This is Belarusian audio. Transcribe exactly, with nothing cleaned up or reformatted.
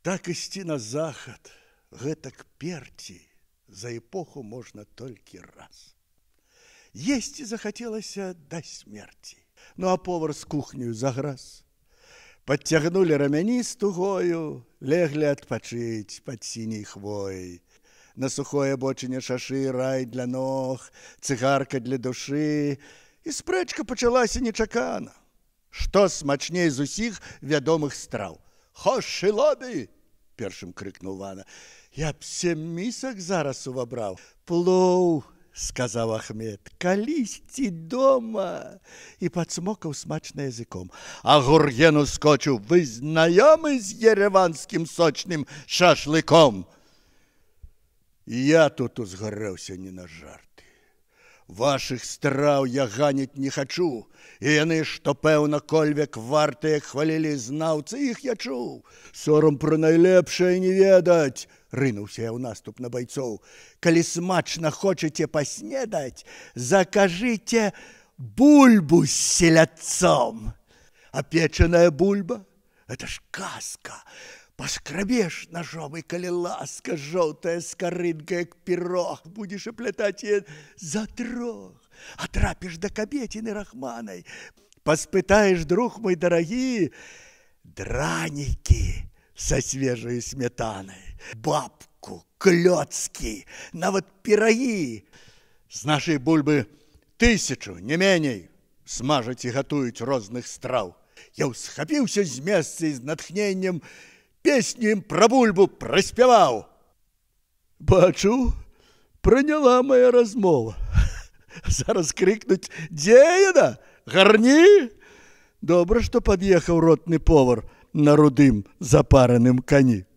Так ісці на захад, гэтак перці, за эпоху можна толькі раз. Есці захацелася да смерці, ну а повар з кухнею заграз. Подцягнулі рамяні з тугою, леглі адпачыць пад сіняй хвоей. На сухой абочыне шашы рай для ног, цыгарка для душы, і спрэчка пачалася нечакана. Што смачней з усіх вядомых страў? «Хоші лобі!» – першым крыкнуў Вана. «Я б сем місак зараз увабраў». «Плоў!» – сказаў Ахмед. «Калісьці дома!» І падсмокаў смачна языком. А Гурген ускочыў. «Вы знаёмы з ереванскім сочным шашлыком?» Я тут узгарэўся не на жарты. Вашых страў я ганіць не хачу, і яны, што пэўна кольвек вартыя, хвалілі знаўцы, іх я чуў. Сорам пра найлепшае не ведаць, рынуўся я ў наступ на байцоў. Калі смачна хочаце паснедаць, закажыце бульбу з селядцом. А печаная бульба – это ж казка. Паскрабеш ножом, і калі ласка, жоўтая скарынка, як пірог, будзеш аплятаць яе за трох. А трапіш да кабеціны рахманай, паспытаеш, друг мой дарагі, дранікі са свежаю сметанай, бабку, клёцкі, нават пірагі. З нашай бульбы тысячу, не меней, смажаць і гатуюць розных страў. Я ўсхапіўся з месца і з натхненнем песню ім пра бульбу праспяваў. Бачу, прыняла моя размова. Зараз крыкнуць: «Дзе яна? Гарні!» Добра, што пад'ехаў ротны повар на рудым запараным кані.